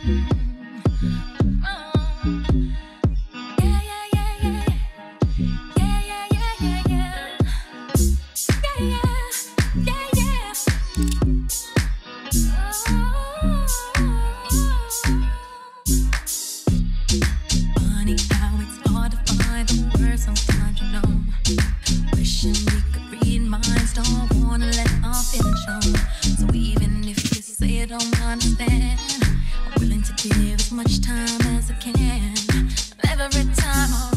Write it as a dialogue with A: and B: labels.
A: Understand, I'm willing to give as much time as I can. Every time